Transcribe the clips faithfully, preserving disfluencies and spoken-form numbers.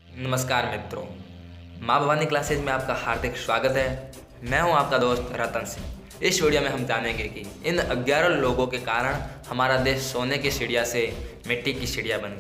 नमस्कार मित्रों, माँ भवानी क्लासेज में आपका हार्दिक स्वागत है। मैं हूं आपका दोस्त रतन सिंह। इस वीडियो में हम जानेंगे कि इन ग्यारह लोगों के कारण हमारा देश सोने की चिड़िया से मिट्टी की चिड़िया बन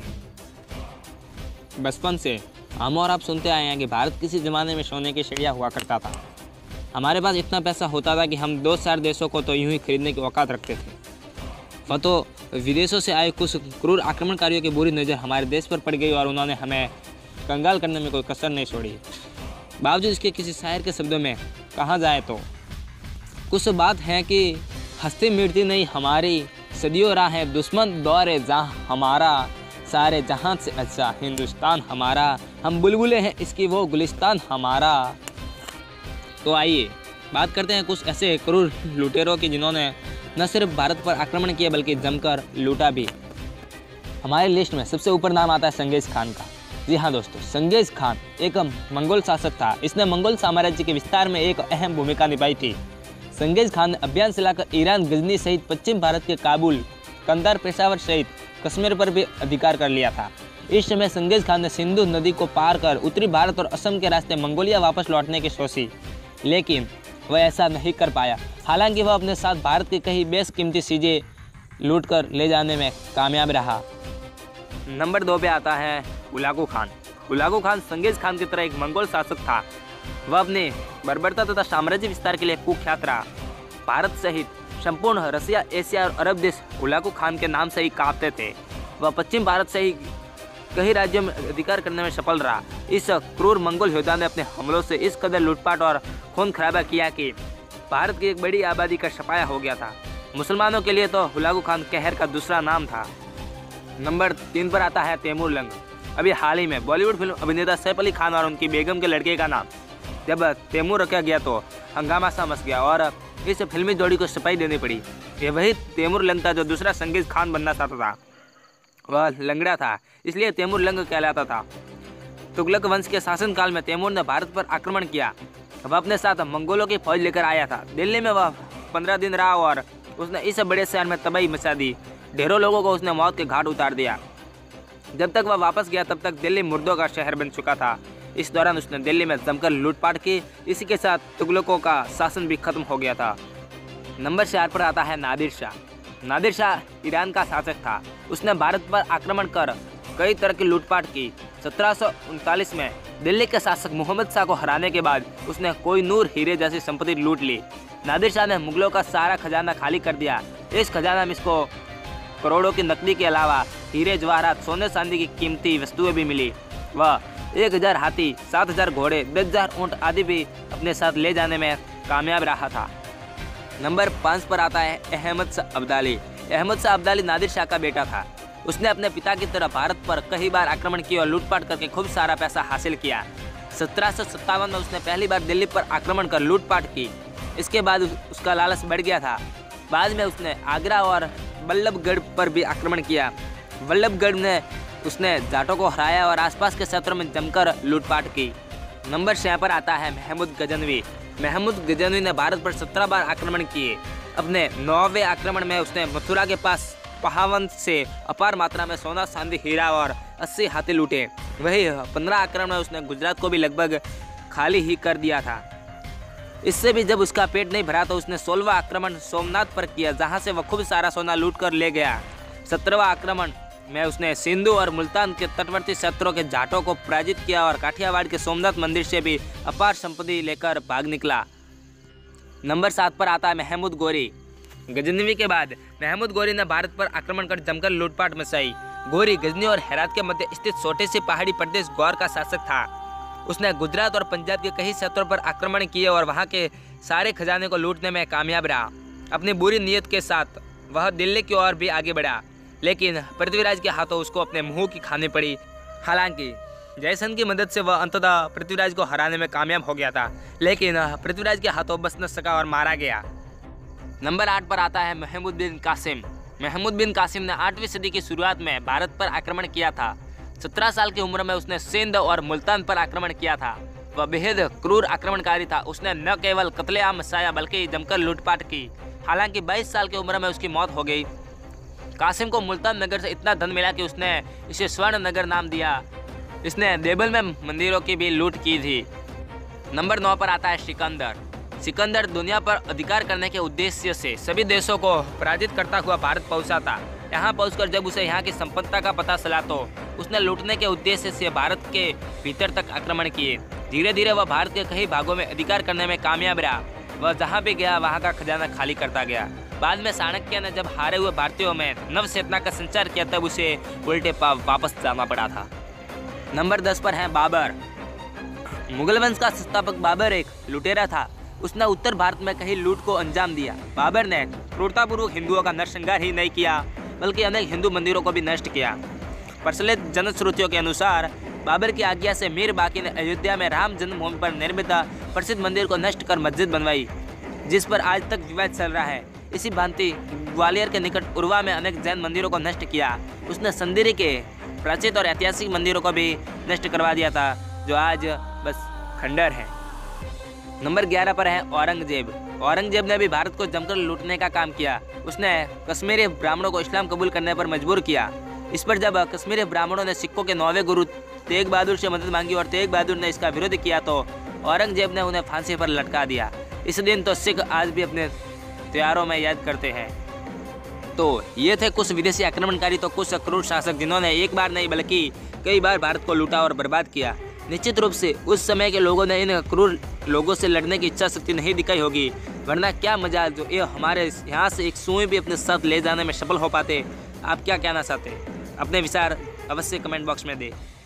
गई। बचपन से हम और आप सुनते आए हैं कि भारत किसी ज़माने में सोने की चिड़िया हुआ करता था। हमारे पास इतना पैसा होता था कि हम दो चार देशों को तो यूं ही खरीदने की औकात रखते थे। वह तो विदेशों से आए कुछ क्रूर आक्रमणकारियों की बुरी नज़र हमारे देश पर पड़ गई और उन्होंने हमें कंगाल करने में कोई कसर नहीं छोड़ी। बावजूद इसके किसी शायर के शब्दों में कहा जाए तो कुछ बात है कि हंसती मिटती नहीं हमारी सदियों राह है, दुश्मन दौरे जहाँ हमारा, सारे जहां से अच्छा हिंदुस्तान हमारा, हम बुलबुलें हैं इसकी वो गुलिस्तान हमारा। तो आइए बात करते हैं कुछ ऐसे क्रूर लुटेरों की जिन्होंने न सिर्फ भारत पर आक्रमण किया बल्कि जमकर लूटा भी। हमारे लिस्ट में सबसे ऊपर नाम आता है चंगेज खान का। जी हाँ दोस्तों, चंगेज खान एक मंगोल शासक था। इसने मंगोल साम्राज्य के विस्तार में एक अहम भूमिका निभाई थी। चंगेज खान ने अभियान चलाकर ईरान, गजनी सहित पश्चिम भारत के काबुल, कंधार, पेशावर सहित कश्मीर पर भी अधिकार कर लिया था। इस समय चंगेज खान ने सिंधु नदी को पार कर उत्तरी भारत और असम के रास्ते मंगोलिया वापस लौटने की सोची, लेकिन वह ऐसा नहीं कर पाया। हालांकि वह अपने साथ भारत की कई बेशकीमती चीज़ें लूट कर ले जाने में कामयाब रहा। नंबर दो पे आता है Hulagu Khan. Hulagu Khan Genghis Khan की तरह एक मंगोल शासक था। वह अपने बर्बरता तथा साम्राज्य विस्तार के लिए कुख्यात रहा। भारत सहित संपूर्ण रसिया, एशिया और अरब देश हुलागू खान के नाम से ही कांपते थे। वह पश्चिम भारत से ही कई राज्यों में अधिकार करने में सफल रहा। इस क्रूर मंगोल योद्धा ने अपने हमलों से इस कदर लूटपाट और खून खराबा किया कि भारत की एक बड़ी आबादी का सफाया हो गया था। मुसलमानों के लिए तो हुलागू खान कहर का दूसरा नाम था। नंबर तीन पर आता है तैमूर लंग। अभी हाल ही में बॉलीवुड फिल्म अभिनेता सैफ अली खान और उनकी बेगम के लड़के का नाम जब तैमूर रखा गया तो हंगामा सा मच गया और इस फिल्मी जोड़ी को सफाई देनी पड़ी। ये वही तैमूर लंग था जो दूसरा चंगेज खान बनना चाहता था। वह लंगड़ा था, इसलिए तैमूर लंग कहलाता था। तुगलक वंश के शासनकाल में तैमूर ने भारत पर आक्रमण किया। वह अपने साथ मंगोलों की फौज लेकर आया था। दिल्ली में वह पंद्रह दिन रहा और उसने इस बड़े शहर में तबाही मचा दी। ढेरों लोगों को उसने मौत के घाट उतार दिया। जब तक वह वापस गया तब तक दिल्ली मुर्दों का शहर बन चुका था। इस दौरान उसने दिल्ली में जमकर लूटपाट की। इसी के साथ तुगलकों का शासन भी खत्म हो गया था। नंबर चार पर आता है Nadir Shah. Nadir Shah Iran का शासक था। उसने भारत पर आक्रमण कर कई तरह की लूटपाट की। सत्रह सौ उनतालीस में दिल्ली के शासक मोहम्मद शाह को हराने के बाद उसने कोहिनूर हीरे जैसी संपत्ति लूट ली। नादिर शाह ने मुगलों का सारा खजाना खाली कर दिया। इस खजाना में इसको करोड़ों की नकदी के अलावा हीरे, जवाहरात, सोने चांदी की कीमती वस्तुएं भी मिली। वह एक हजार हाथी, सात हजार घोड़े, दस हजार ऊँट आदि भी अपने साथ ले जाने में कामयाब रहा था। नंबर पाँच पर आता है अहमद शाह अब्दाली। अहमद शाह अब्दाली नादिर शाह का बेटा था। उसने अपने पिता की तरह भारत पर कई बार आक्रमण किया और लूटपाट करके खूब सारा पैसा हासिल किया। सत्रह सौ सत्तावन में उसने पहली बार दिल्ली पर आक्रमण कर लूटपाट की। इसके बाद उसका लालच बढ़ गया था। बाद में उसने आगरा और बल्लभगढ़ पर भी आक्रमण किया। बल्लभगढ़ ने उसने जाटों को हराया और आसपास के क्षेत्रों में जमकर लूटपाट की। नंबर छह पर आता है महमूद गजनवी। महमूद गजनवी ने भारत पर सत्रह बार आक्रमण किए। अपने नौवें आक्रमण में उसने मथुरा के पास पहावन से अपार मात्रा में सोना, चांदी, हीरा और अस्सी हाथी लूटे। वही पंद्रह आक्रमण में उसने गुजरात को भी लगभग खाली ही कर दिया था। इससे भी जब उसका पेट नहीं भरा तो उसने सोलहवां आक्रमण सोमनाथ पर किया, जहां से वह खूब सारा सोना लूट कर ले गया। सत्रहवां आक्रमण में उसने सिंधु और मुल्तान के तटवर्ती क्षेत्रों के जाटों को पराजित किया और काठियावाड़ के सोमनाथ मंदिर से भी अपार संपत्ति लेकर भाग निकला। नंबर सात पर आता है महमूद गोरी। गजनवी के बाद महमूद गोरी ने भारत पर आक्रमण कर जमकर लूटपाट मचाई। गोरी गजनी और हेरात के मध्य स्थित छोटे से पहाड़ी प्रदेश गौर का शासक था। उसने गुजरात और पंजाब के कई क्षेत्रों पर आक्रमण किए और वहां के सारे खजाने को लूटने में कामयाब रहा। अपनी बुरी नीयत के साथ वह दिल्ली की ओर भी आगे बढ़ा, लेकिन पृथ्वीराज के हाथों उसको अपने मुंह की खानी पड़ी। हालांकि जयसन की मदद से वह अंततः पृथ्वीराज को हराने में कामयाब हो गया था, लेकिन पृथ्वीराज के हाथों बच न सका और मारा गया। नंबर आठ पर आता है महमूद बिन कासिम। महमूद बिन कासिम ने आठवीं सदी की शुरुआत में भारत पर आक्रमण किया था। सत्रह साल की उम्र में उसने सिंध और मुल्तान पर आक्रमण किया था। वह बेहद क्रूर आक्रमणकारी था। उसने न केवल कत्लेआम मचाया बल्कि जमकर लूटपाट की। हालांकि बाईस साल की उम्र में उसकी मौत हो गई। कासिम को मुल्तान नगर से इतना धन मिला कि उसने इसे स्वर्ण नगर नाम दिया। इसने देवल में मंदिरों की भी लूट की थी। नंबर नौ पर आता है सिकंदर। सिकंदर दुनिया पर अधिकार करने के उद्देश्य से सभी देशों को पराजित करता हुआ भारत पहुंचा था। यहाँ पहुंचकर जब उसे यहाँ की संपन्नता का पता चला तो उसने लूटने के उद्देश्य से भारत के भीतर तक आक्रमण किए। धीरे धीरे वह भारत के कई भागों में अधिकार करने में कामयाब रहा। वह जहाँ भी गया वहाँ का खजाना खाली करता गया। बाद में चाणक्य ने जब हारे हुए भारतीयों में नव चेतना का संचार किया तब उसे उल्टे पाव वापस जाना पड़ा था। नंबर दस पर है बाबर। मुगल वंश का संस्थापक बाबर एक लुटेरा था। उसने उत्तर भारत में कहीं लूट को अंजाम दिया। बाबर ने क्रूरतापूर्वक हिंदुओं का नरसंहार ही नहीं किया बल्कि अनेक हिंदू मंदिरों को भी नष्ट किया। प्रचलित जनश्रुतियों के अनुसार बाबर की आज्ञा से मीर बाकी ने अयोध्या में राम जन्मभूमि पर निर्मित प्रसिद्ध मंदिर को नष्ट कर मस्जिद बनवाई, जिस पर आज तक विवाद चल रहा है। इसी भांति ग्वालियर के निकट उर्वा में अनेक जैन मंदिरों को नष्ट किया। उसने संदिरी के प्राचीन और ऐतिहासिक मंदिरों को भी नष्ट करवा दिया था, जो आज बस खंडर है। नंबर ग्यारह पर है औरंगजेब। औरंगजेब ने भी भारत को जमकर लूटने का काम किया। उसने कश्मीरी ब्राह्मणों को इस्लाम कबूल करने पर मजबूर किया। इस पर जब कश्मीरी ब्राह्मणों ने सिखों के नौवें गुरु तेग बहादुर से मदद मांगी और तेग बहादुर ने इसका विरोध किया तो औरंगजेब ने उन्हें फांसी पर लटका दिया। इस दिन तो सिख आज भी अपने त्योहारों में याद करते हैं। तो ये थे कुछ विदेशी आक्रमणकारी, तो कुछ क्रूर शासक जिन्होंने एक बार नहीं बल्कि कई बार भारत को लूटा और बर्बाद किया। निश्चित रूप से उस समय के लोगों ने इन क्रूर लोगों से लड़ने की इच्छा शक्ति नहीं दिखाई होगी, वरना क्या मजा जो ये हमारे यहाँ से एक सुई भी अपने साथ ले जाने में सफल हो पाते। आप क्या कहना चाहते हैं? अपने विचार अवश्य कमेंट बॉक्स में दें।